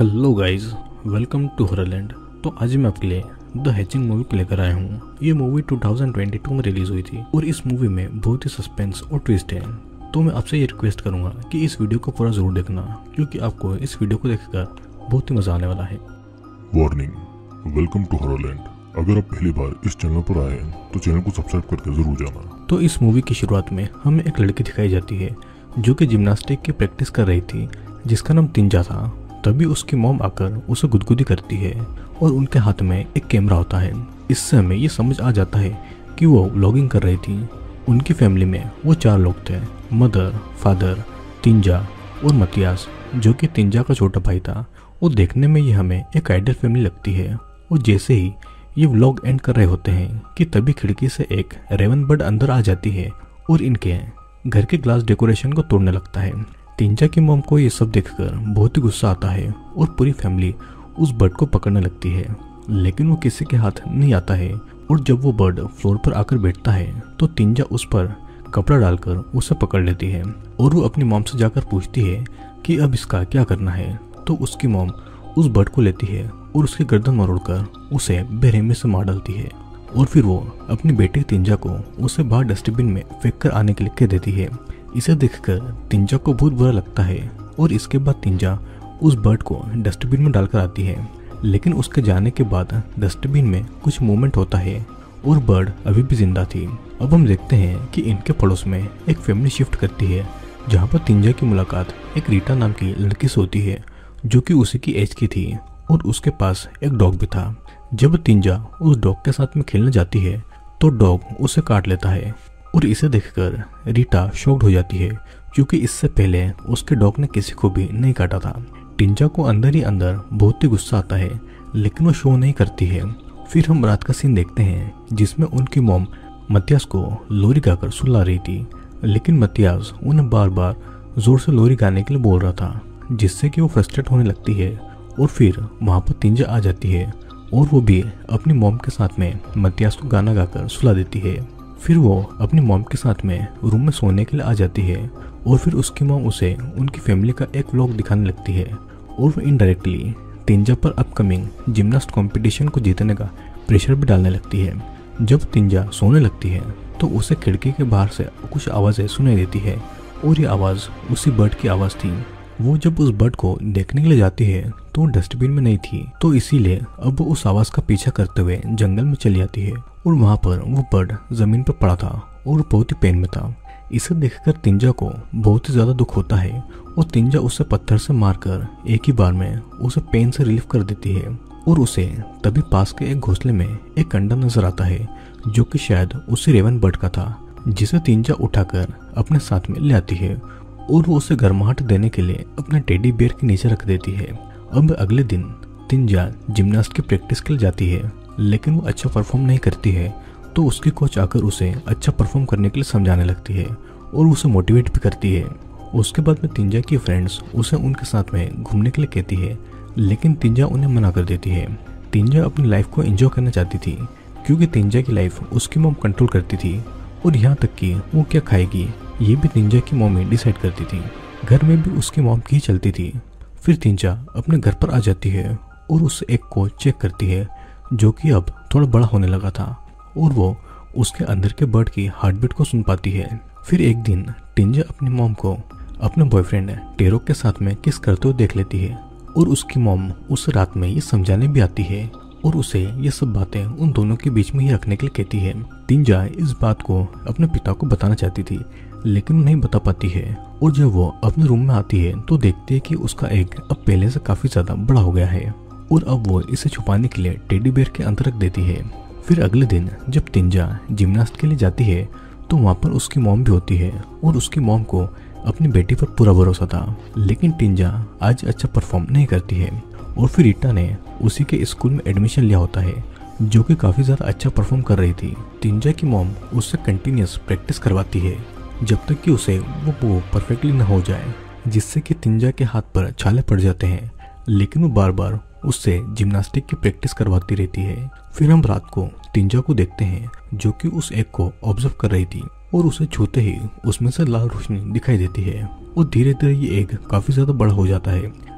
Hello guys, welcome to Horrorland. तो आज मैं आपके लिए द हैचिंग मूवी को लेकर आया हूँ। ये मूवी 2022 में रिलीज हुई थी और इस मूवी में बहुत ही सस्पेंस और ट्विस्ट है। तो मैं आपसे ये रिक्वेस्ट करूंगा कि इस वीडियो को पूरा जरूर देखना, क्योंकि आपको इस वीडियो को देखकर बहुत ही मजा आने वाला है। Warning, welcome to Horrorland. अगर आप पहली बार इस चैनल पर आए हैं तो चैनल को सब्सक्राइब करके जरूर जाना। तो इस मूवी की शुरुआत में हमें एक लड़की दिखाई जाती है जो कि जिम्नास्टिक की प्रैक्टिस कर रही थी, जिसका नाम तिंजा था। तभी उसकी मॉम आकर उसे गुदगुदी करती है और उनके हाथ में एक कैमरा होता है। इससे हमें ये समझ आ जाता है कि वो व्लॉगिंग कर रही थी। उनकी फैमिली में वो 4 लोग थे, मदर, फादर, तिंजा और मतियास, जो कि तिंजा का छोटा भाई था। और देखने में ये हमें एक आइडियल फैमिली लगती है। और जैसे ही ये व्लॉग एंड कर रहे होते हैं कि तभी खिड़की से एक रेवन बर्ड अंदर आ जाती है और इनके घर के ग्लास डेकोरेशन को तोड़ने लगता है। तिंजा की मॉम को ये सब देखकर बहुत ही गुस्सा आता है और पूरी फैमिली उस बर्ड को पकड़ने लगती है, लेकिन वो किसी के हाथ नहीं आता है। और जब वो बर्ड फ्लोर पर आकर बैठता है तो तिंजा उस पर कपड़ा डालकर उसे पकड़ लेती है और वो अपनी मॉम से जाकर पूछती है कि अब इसका क्या करना है। तो उसकी मॉम उस बर्ड को लेती है और उसकी गर्दन मरोड़कर उसे बेरहमी से मार डालती है। और फिर वो अपनी बेटी तिंजा को उसे बाहर डस्टबिन में फेंक कर आने के लिए कह देती है। इसे देखकर तिंजा को बहुत बुरा लगता है और इसके बाद तिंजा उस बर्ड को डस्टबिन में डालकर आती है। लेकिन उसके जाने के बाद डस्टबिन में कुछ मूवमेंट होता है और बर्ड अभी भी जिंदा थी। अब हम देखते हैं कि इनके पड़ोस में एक फैमिली शिफ्ट करती है, जहाँ पर तिंजा की मुलाकात एक रीटा नाम की लड़की से होती है, जो कि उसी की एज की थी और उसके पास एक डॉग भी था। जब तिंजा उस डॉग के साथ में खेलने जाती है तो डॉग उसे काट लेता है और इसे देखकर रीटा शॉक्ड हो जाती है, क्योंकि इससे पहले उसके डॉग ने किसी को भी नहीं काटा था। तिंजा को अंदर ही अंदर बहुत ही गुस्सा आता है, लेकिन वो शो नहीं करती है। फिर हम रात का सीन देखते हैं जिसमें उनकी मॉम मतियास को लोरी गाकर सुला रही थी, लेकिन मतियास उन्हें बार बार जोर से लोरी गाने के लिए बोल रहा था, जिससे कि वो फ्रस्ट्रेट होने लगती है। और फिर वहाँ पर तिंजा आ जाती है और वो भी अपनी मॉम के साथ में मतियास को गाना गाकर सुला देती है। फिर वो अपनी मॉम के साथ में रूम में सोने के लिए आ जाती है और फिर उसकी मॉम उसे उनकी फैमिली का एक व्लॉग दिखाने लगती है और वो इनडायरेक्टली तिंजा पर अपकमिंग जिम्नास्ट कंपटीशन को जीतने का प्रेशर भी डालने लगती है। जब तिंजा सोने लगती है तो उसे खिड़की के बाहर से कुछ आवाज़ें सुनाई देती है और ये आवाज़ उसी बर्ड की आवाज़ थी। वो जब उस बर्ड को देखने के लिए जाती है तो वो डस्टबिन में नहीं थी, तो इसीलिए अब वो उस आवाज़ का पीछा करते हुए जंगल में चली जाती है और वहाँ पर वो बर्ड जमीन पर पड़ा था और बहुत ही पेन में था। इसे देखकर तिंजा को बहुत ही ज़्यादा दुख होता है और तिंजा उसे पत्थर से मारकर एक ही बार में उसे पेन से रिलीफ कर देती है। और उसे तभी पास के एक घोंसले में एक अंडा नजर आता है, जो कि शायद उसी रेवन बर्ड का था, जिसे तिंजा उठाकर अपने साथ में ले आती है और वो उसे गर्माहट देने के लिए अपने टेडी बेयर के नीचे रख देती है। अब अगले दिन तिंजा जिम्नास्ट की प्रैक्टिस के लिए जाती है, लेकिन वो अच्छा परफॉर्म नहीं करती है। तो उसकी कोच आकर उसे अच्छा परफॉर्म करने के लिए समझाने लगती है और उसे मोटिवेट भी करती है। उसके बाद में तिंजा की फ्रेंड्स उसे उनके साथ में घूमने के लिए कहती है, लेकिन तिंजा उन्हें मना कर देती है। तिंजा अपनी लाइफ को एंजॉय करना चाहती थी, क्योंकि तिंजा की लाइफ उसकी मॉम कंट्रोल करती थी और यहाँ तक कि वो क्या खाएगी ये भी तिंजा की मॉम डिसाइड करती थी। घर में भी उसकी मॉम की चलती थी। फिर तिंजा अपने घर पर आ जाती है और उस एक को चेक करती है, जो कि अब थोड़ा बड़ा होने लगा था और वो उसके अंदर के बर्ड की हार्ट बीट को सुन पाती है। फिर एक दिन तिंजा अपनी मॉम को अपने बॉयफ्रेंड टेरो के साथ में किस करते हुए देख लेती है और उसकी मॉम उस रात में ये समझाने भी आती है और उसे ये सब बातें उन दोनों के बीच में ही रखने के लिए कहती है। तिंजा इस बात को अपने पिता को बताना चाहती थी, लेकिन नहीं बता पाती है। और जब वो अपने रूम में आती है तो देखती है कि उसका एग अब पहले से काफी ज्यादा बड़ा हो गया है और अब वो इसे छुपाने के लिए टेडी बेयर के अंदर रख देती है। फिर अगले दिन जब तिंजा जिम्नास्ट के लिए जाती है तो वहाँ पर उसकी मॉम भी होती है और उसकी मॉम को अपनी बेटी पर पूरा भरोसा था, लेकिन तिंजा आज अच्छा परफॉर्म नहीं करती है। और फिर रीटा ने उसी के स्कूल में एडमिशन लिया होता है, जो कि काफी ज्यादा अच्छा परफॉर्म कर रही थी। तिंजा की मॉम उससे कंटिन्यूस प्रैक्टिस करवाती है जब तक कि उसे वो परफेक्टली न हो जाए, जिससे कि तिंजा के हाथ पर छाले पड़ जाते हैं, लेकिन वो बार बार उससे जिम्नास्टिक की प्रैक्टिस करवाती रहती है। फिर हम रात को तिंजा को देखते हैं, जो कि उस एग को ऑब्जर्व कर रही थी और उसे छूते ही उसमें से लाल रोशनी दिखाई देती है और धीरे धीरे ये एग काफी ज्यादा बड़ा हो जाता है,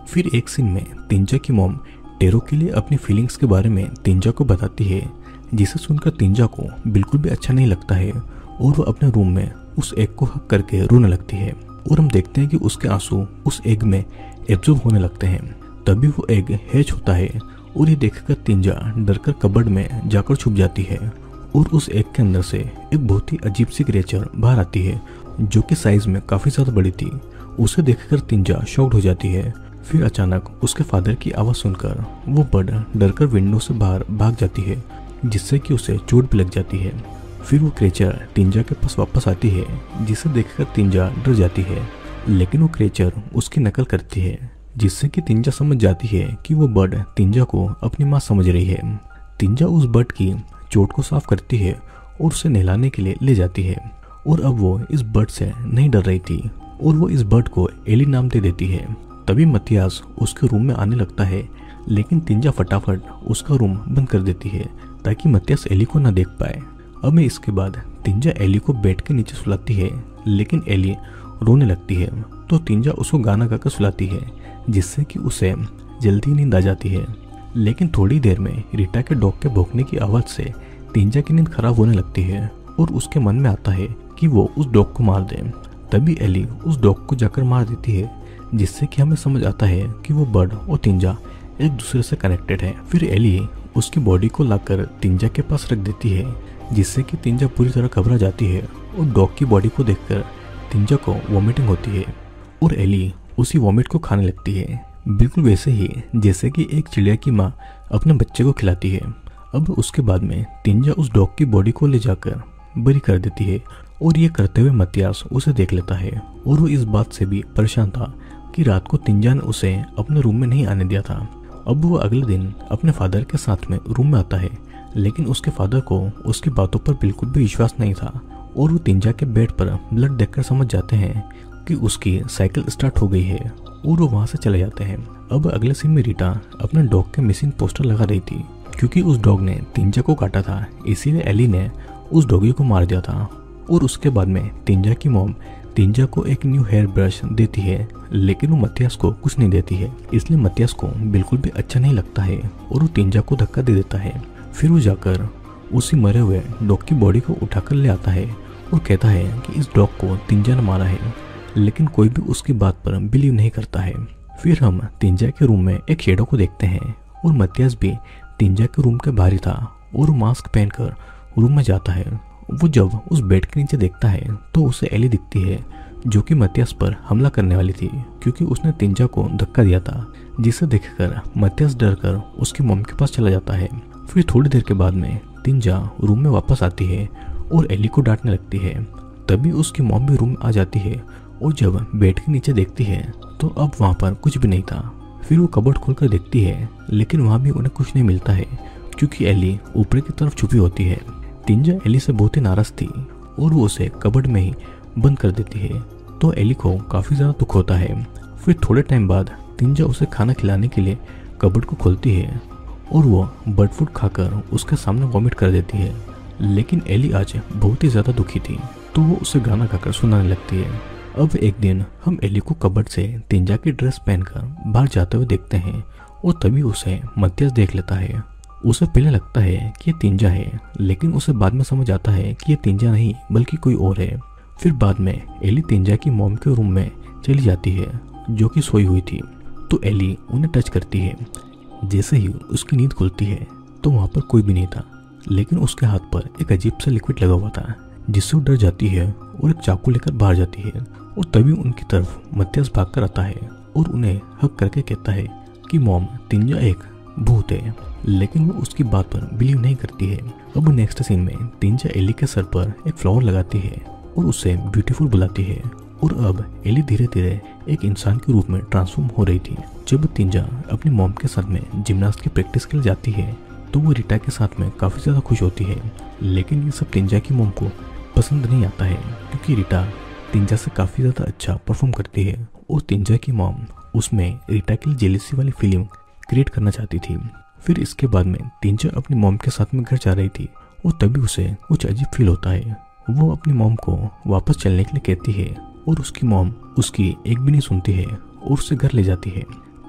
फिर एक सीन में तिंजा की मॉम टेरो के लिए अपनी फीलिंग्स के बारे में तिंजा को बताती है, जिसे सुनकर तिंजा को बिल्कुल भी अच्छा नहीं लगता है और वो अपने रूम में उस एग को हक करके रोने लगती है। और हम देखते हैं कि उसके आंसू उस एग में एब्जॉर्ब होने लगते हैं। तभी वो एग हैच होता है और ये देखकर तिंजा डरकर कबर्ड में जाकर छुप जाती है और उस एग के अंदर से एक बहुत ही अजीब सी क्रिएचर बाहर आती है जो कि साइज में काफी ज्यादा बड़ी थी। उसे देखकर तिंजा शॉक्ड हो जाती है। फिर अचानक उसके फादर की आवाज सुनकर वो बर्ड डरकर विंडो से बाहर भाग जाती है, जिससे कि उसे चोट भी लग जाती है। फिर वो क्रिएचर तिंजा के पास वापस आती है, जिसे देखकर तिंजा डर जाती है, लेकिन वो क्रिएचर उसकी नकल करती है, जिससे कि तिंजा समझ जाती है कि वो बर्ड तिंजा को अपनी माँ समझ रही है। तिंजा उस बर्ड की चोट को साफ करती है और उसे नहलाने के लिए ले जाती है। और अब वो इस बर्ड से नहीं डर रही थी और वो इस बर्ड को एली नाम दे देती है। तभी मतियास उसके रूम में आने लगता है, लेकिन तिंजा फटाफट उसका रूम बंद कर देती है ताकि मतियास एली को न देख पाए। अब इसके बाद तिंजा एली को बेड के नीचे सुलाती है, लेकिन एली रोने लगती है तो तिंजा उसको गाना गाकर सुलाती है, जिससे कि उसे जल्दी नींद आ जाती है। लेकिन थोड़ी देर में रीटा के डॉग के भौंकने की आवाज से तिंजा की नींद खराब होने लगती है और उसके मन में आता है कि वो उस डॉग को मार दे। तभी एली उस डॉग को जाकर मार देती है, जिससे कि हमें समझ आता है कि वो बर्ड और तिंजा एक दूसरे से कनेक्टेड है। फिर एली उसकी बॉडी को लाकर तिंजा के पास रख देती है, जिससे कि तिंजा पूरी तरह घबरा जाती है और डॉग की बॉडी को देखकर तिंजा को वॉमिटिंग होती है और एली उसी वॉमिट को खाने लगती है, बिल्कुल वैसे ही जैसे कि एक चिड़िया की माँ अपने बच्चे को खिलाती है। अब उसके बाद में तिंजा उस डॉग की बॉडी को ले जाकर बरी कर देती है और ये करते हुए मतियास उसे देख लेता है और वो इस बात से भी परेशान था कि रात को तिंजा ने उसे अपने रूम में नहीं आने दिया था। अब वो अगले दिन अपने फादर के साथ में रूम में आता है, लेकिन उसके फादर को उसकी बातों पर बिल्कुल भी विश्वास नहीं था और वो तिंजा के बेड पर ब्लड देखकर समझ जाते हैं कि उसकी साइकिल स्टार्ट हो गई है और वो वहां से चले जाते हैं। अब अगले सीन में रीटा अपने डॉग के मिसिंग पोस्टर लगा रही थी, क्योंकि उस डॉग ने तिंजा को काटा था, इसीलिए एली ने उस डॉगी को मार दिया था। और उसके बाद में तिंजा की मॉम तिंजा को एक न्यू हेयर ब्रश देती है, लेकिन वो मतियास को कुछ नहीं देती है, इसलिए मतियास को बिल्कुल भी अच्छा नहीं लगता है और वो तिंजा को धक्का दे देता है। फिर वो जाकर उसी मरे हुए डॉग की बॉडी को उठाकर ले आता है और कहता है कि इस डॉग को तिंजा ने मारा है, लेकिन कोई भी उसकी बात पर बिलीव नहीं करता है। फिर हम तिंजा के रूम में एक शेडो को देखते हैं और मतियास भी तिंजा के रूम के बाहर ही था और मास्क पहनकर रूम में जाता है। वो जब उस बेड के नीचे देखता है तो उसे एली दिखती है, जो कि मतियास पर हमला करने वाली थी, क्योंकि उसने तिंजा को धक्का दिया था, जिसे देखकर मतियास डरकर उसकी मॉम के पास चला जाता है। फिर थोड़ी देर के बाद में तिंजा रूम में वापस आती है और एली को डांटने लगती है। तभी उसकी मॉम भी रूम में आ जाती है और जब बेड के नीचे देखती है तो अब वहाँ पर कुछ भी नहीं था। फिर वो कबर्ड खोलकर देखती है, लेकिन वहाँ भी उन्हें कुछ नहीं मिलता है, क्योंकि एली ऊपर की तरफ छुपी होती है। तिंजा एली से बहुत ही नाराज थी और वो उसे कबर्ड में ही बंद कर देती है, तो एली को काफी ज्यादा दुख होता है। फिर थोड़े टाइम बाद तिंजा उसे खाना खिलाने के लिए कबर्ड को खोलती है और वो बर्ड फूड खाकर उसके सामने वॉमिट कर देती है। लेकिन एली आज बहुत ही ज्यादा दुखी थी, तो वो उसे गाना गाकर सुनाने लगती है। अब एक दिन हम एली को कबर्ड से तिंजा की ड्रेस पहनकर बाहर जाते हुए देखते हैं और तभी उसे मतियास देख लेता है। उसे पहले लगता है कि ये तिंजा है, लेकिन उसे बाद में समझ आता है कि ये तिंजा नहीं बल्कि कोई और है। फिर बाद में एली तिंजा की मॉम के रूम में चली जाती है, जो कि सोई हुई थी, तो एली उन्हें टच करती है। जैसे ही उसकी नींद खुलती है तो वहाँ पर कोई भी नहीं था, लेकिन उसके हाथ पर एक अजीब सा लिक्विड लगा हुआ था, जिससे वो डर जाती है और एक चाकू लेकर बाहर जाती है। और तभी उनकी तरफ मतियास भागकर आता है और उन्हें हक करके कहता है कि मॉम, तिंजा एक भूत है, लेकिन वो उसकी बात पर बिलीव नहीं करती है। अब नेक्स्ट सीन में तिंजा एली के सर पर एक फ्लावर लगाती है और उसे ब्यूटीफुल बुलाती है और अब एली धीरे धीरे एक इंसान के रूप में ट्रांसफॉर्म हो रही थी। जब तिंजा अपनी मॉम के साथ में जिम्नास्ट की प्रैक्टिस के लिए जाती है तो वो रीटा के साथ में काफी ज्यादा खुश होती है, लेकिन ये सब तिंजा की मॉम को पसंद नहीं आता है, क्योंकि रीटा तिंजा से काफी ज्यादा अच्छा परफॉर्म करती है और तिंजा की मॉम उसमें रीटा के लिए जेलिसी वाली फीलिंग क्रिएट करना चाहती थी। फिर इसके बाद में तिंजा अपनी मॉम के साथ में घर जा रही थी और तभी उसे कुछ अजीब फील होता है। वो अपनी मॉम को वापस चलने के लिए कहती है और उसकी मॉम उसकी एक भी नहीं सुनती है और उसे घर ले जाती है।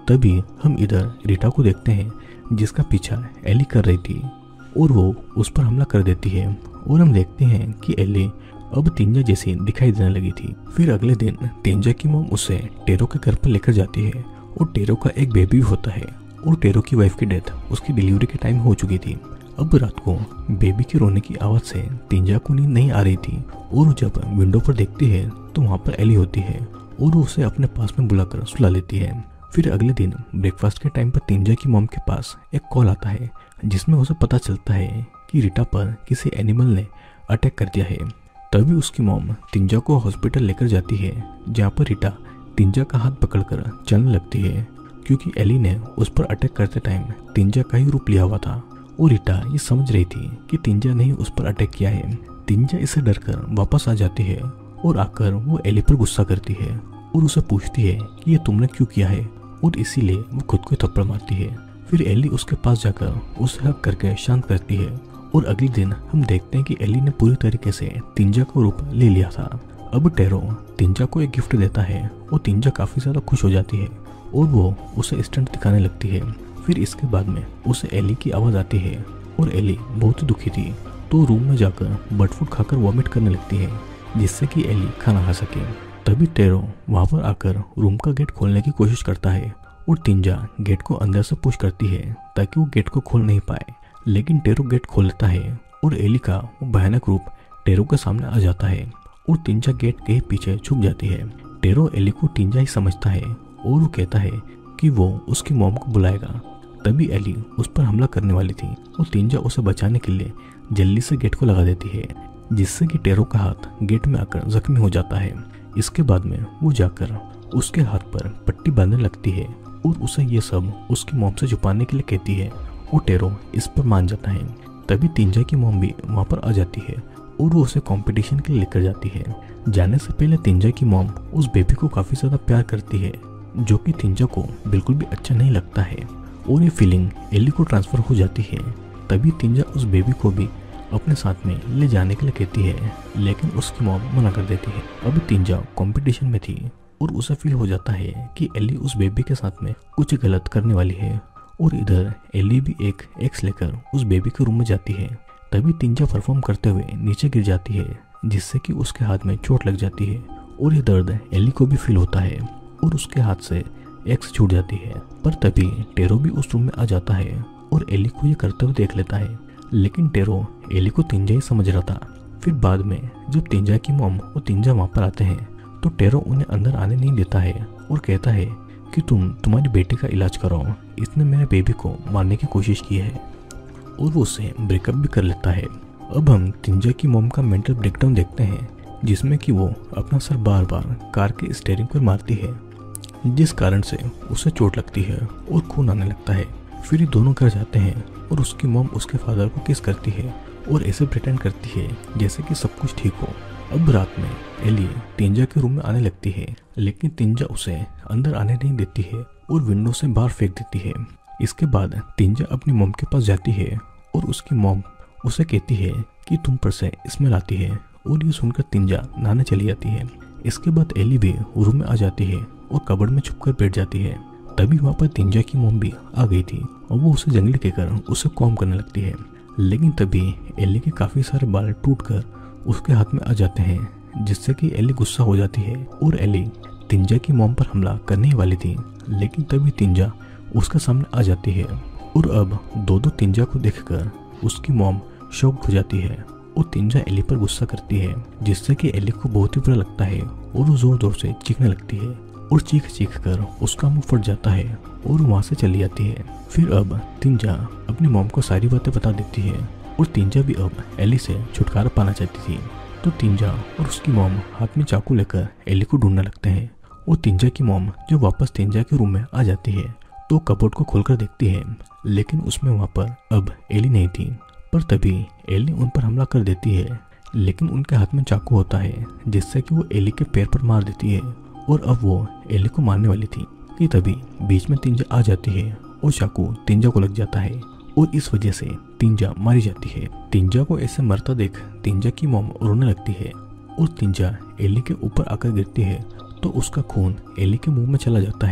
तभी हम इधर रीटा को देखते हैं जिसका पीछा एली कर रही थी और वो उस पर हमला कर देती है और हम देखते हैं कि एली अब तिंजा जैसी दिखाई देने लगी थी। फिर अगले दिन तिंजा की मॉम उसे टेरो के घर पर लेकर जाती है और टेरो का एक बेबी भी होता है और टेरो की वाइफ की डेथ उसकी डिलीवरी के टाइम हो चुकी थी। अब रात को बेबी के रोने की आवाज़ से तिंजा को नींद नहीं आ रही थी और जब विंडो पर देखती है तो वहाँ पर एली होती है और वो उसे अपने पास में बुलाकर सुला लेती है। फिर अगले दिन ब्रेकफास्ट के टाइम पर तिंजा की मॉम के पास एक कॉल आता है जिसमें उसे पता चलता है कि रीटा पर किसी एनिमल ने अटैक कर दिया है। तभी उसकी मॉम तिंजा को हॉस्पिटल लेकर जाती है जहाँ पर रीटा तिंजा का हाथ पकड़कर चलने लगती है क्योंकि एली ने उस पर अटैक करते टाइम तिंजा का ही रूप लिया हुआ था और रीटा ये समझ रही थी कि तिंजा ने ही उस पर अटैक किया है। तिंजा इससे डरकर वापस आ जाती है और आकर वो एली पर गुस्सा करती है और उसे पूछती है कि ये तुमने क्यों किया है और इसीलिए वो खुद को थप्पड़ मारती है। फिर एली उसके पास जाकर उसे हक करके शांत करती है और अगले दिन हम देखते हैं कि एली ने पूरी तरीके से तिंजा का रूप ले लिया था। अब टेरो तिंजा को एक गिफ्ट देता है और तिंजा काफी ज्यादा खुश हो जाती है और वो उसे स्टंट दिखाने लगती है। फिर इसके बाद में उसे एली की आवाज आती है और एली बहुत दुखी थी तो रूम में जाकर बर्ड फूड खाकर वॉमिट करने लगती है जिससे कि एली खाना खा सके। तभी टेरो वहां पर आकर रूम का गेट खोलने की कोशिश करता है और तिंजा गेट को अंदर से पुश करती है ताकि वो गेट को खोल नहीं पाए, लेकिन टेरो गेट खोल लेता है और एली का वो भयानक रूप टेरो के सामने आ जाता है और तिंजा गेट के पीछे छुप जाती है। टेरो एली को तिंजा ही समझता है और वो कहता है कि वो उसकी मॉम को बुलाएगा। तभी एली उस पर हमला करने वाली थी और तिंजा उसे बचाने के लिए जल्दी से गेट को लगा देती है जिससे कि टेरो का हाथ गेट में आकर जख्मी हो जाता है। इसके बाद में वो जाकर उसके हाथ पर पट्टी बांधने लगती है और उसे ये सब उसकी मॉम से छुपाने के लिए कहती है और टेरो इस पर मान जाता है। तभी तिंजा की मॉम भी वहाँ पर आ जाती है और वो उसे कंपटीशन के लिए लेकर जाती है। जाने से पहले तिंजा की मॉम उस बेबी को काफ़ी ज़्यादा प्यार करती है जो कि तिंजा को बिल्कुल भी अच्छा नहीं लगता है और ये फीलिंग एली को ट्रांसफ़र हो जाती है। तभी तिंजा उस बेबी को भी अपने साथ में ले जाने के लिए कहती है लेकिन उसकी मॉम मना कर देती है। अब तिंजा कंपटीशन में थी और उसे फील हो जाता है कि एली उस बेबी के साथ में कुछ गलत करने वाली है और इधर एली भी एक एक्स लेकर उस बेबी के रूम में जाती है। तभी तिंजा परफॉर्म करते हुए नीचे गिर जाती है जिससे कि उसके हाथ में चोट लग जाती है और ये दर्द एली को भी फील होता है और उसके हाथ से एक्स छूट जाती है। पर तभी टेरो भी उस रूम में आ जाता है और एली को ये करते हुए देख लेता है, लेकिन टेरो एली को तिंजा ही समझ रहा था। फिर बाद में जब तिंजा की मॉम और तिंजा वहाँ पर आते हैं तो टेरो उन्हें अंदर आने नहीं देता है और कहता है कि तुम्हारी बेटी का इलाज कराओ, इसने मेरे बेबी को मारने की कोशिश की है और वो उससे ब्रेकअप भी कर लेता है। अब हम तिंजा की मॉम का मेंटल ब्रेकडाउन देखते हैं जिसमें कि वो अपना सर बार बार कार के स्टीयरिंग पर मारती है जिस कारण से उसे चोट लगती है और खून आने लगता है। फिर ये दोनों घर जाते हैं और उसकी मॉम उसके फादर को किस करती है और ऐसे प्रिटेंड करती है जैसे कि सब कुछ ठीक हो। अब रात में एली तिंजा के रूम में आने लगती है लेकिन तिंजा उसे अंदर आने नहीं देती है और विंडो से बाहर फेंक देती है। इसके बाद तिंजा अपनी मॉम के पास जाती है और उसकी मॉम उसे कहती है कि तुम पर से स्मेल आती है और ये सुनकर तिंजा नहाने चली जाती है। इसके बाद एली भी रूम में आ जाती है और कबर्ड में छुपकर बैठ जाती है। तभी वहाँ पर तिंजा की मॉम भी आ गई थी और वो उसे जंगली कहकर उसे कॉम करने लगती है, लेकिन तभी एली के काफ़ी सारे बाल टूटकर उसके हाथ में आ जाते हैं जिससे कि एली गुस्सा हो जाती है और एली तिंजा की मॉम पर हमला करने ही वाली थी, लेकिन तभी तिंजा उसके सामने आ जाती है और अब दो तिंजा को देखकर उसकी मॉम शॉक हो जाती है और तिंजा एली पर गुस्सा करती है जिससे कि एली को बहुत ही बुरा लगता है और वो जोर जोर से चीखने लगती है और चीख कर उसका मुंह फट जाता है और वहाँ से चली जाती है। फिर अब तिंजा अपनी मॉम को सारी बातें बता देती है और तिंजा भी अब एली से छुटकारा पाना चाहती थी। तो तिंजा और उसकी मॉम हाथ में चाकू लेकर एली को ढूंढने लगते हैं और तिंजा की मॉम जो वापस तिंजा के रूम में आ जाती है तो कबोर्ड को खोलकर देखती है, लेकिन उसमें वहाँ पर अब एली नहीं थी। पर तभी एली उन पर हमला कर देती है, लेकिन उनके हाथ में चाकू होता है जिससे कि वो एली के पैर पर मार देती है और अब वो एली को मारने वाली थी कि तभी बीच में तिंजा आ जाती है और चाकू तिंजा को लग जाता है और इस वजह से तिंजा मारी जाती है। तिंजा को ऐसे मरता देख तिंजा की मॉम रोने लगती है और तिंजा एली के ऊपर आकर गिरती है तो उसका खून एली के मुंह में चला जाता है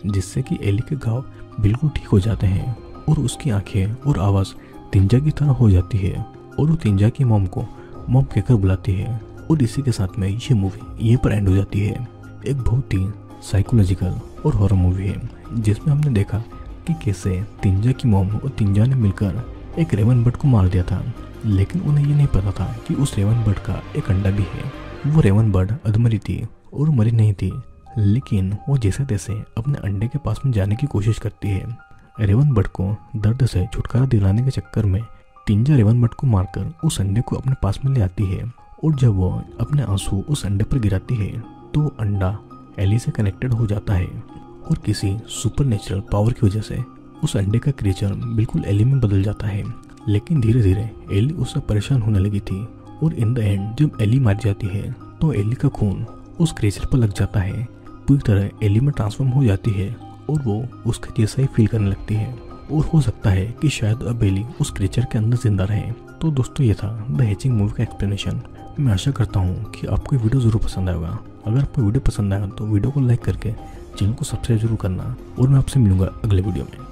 जिससे कि एली के घाव बिल्कुल ठीक हो जाते हैं और उसकी आंखें और आवाज़ तिंजा की तरह हो जाती है और वो तिंजा की मॉम को मॉम कहकर बुलाती है। और इसी के साथ में ये मूवी यहीं पर एंड हो जाती है। एक बहुत ही साइकोलॉजिकल और हॉरर मूवी है जिसमें हमने देखा कि कैसे तिंजा की मॉम और तिंजा ने मिलकर एक रेवन बर्ड को मार दिया था, लेकिन उन्हें ये नहीं पता था कि उस रेवन बर्ड का एक अंडा भी है। वो रेवन बर्ड अधमरी थी और मरी नहीं थी, लेकिन वो जैसे तैसे अपने अंडे के पास में जाने की कोशिश करती है। रेवन बर्ड को दर्द से छुटकारा दिलाने के चक्कर में तिंजा रेवन बर्ड को मारकर उस अंडे को अपने पास में ले आती है और जब वो अपने आंसू उस अंडे पर गिराती है तो अंडा एली से कनेक्टेड हो जाता है और किसी सुपरनेचुरल पावर की वजह से उस अंडे का क्रिएचर बिल्कुल एली में बदल जाता है। लेकिन धीरे धीरे एली उससे परेशान होने लगी थी और इन द एंड जब एली मार जाती है तो एली का खून उस क्रिएचर पर लग जाता है, पूरी तरह एली में ट्रांसफॉर्म हो जाती है और वो उसके जैसा ही फील करने लगती है और हो सकता है कि शायद अब एली उस क्रिएचर के अंदर जिंदा रहे। तो दोस्तों ये था द हैचिंग मूवी का एक्सप्लेनेशन। मैं आशा करता हूँ कि आपको वीडियो ज़रूर पसंद आएगा। अगर आपको वीडियो पसंद आएगा तो वीडियो को लाइक करके चैनल को सब्सक्राइब जरूर करना और मैं आपसे मिलूंगा अगले वीडियो में।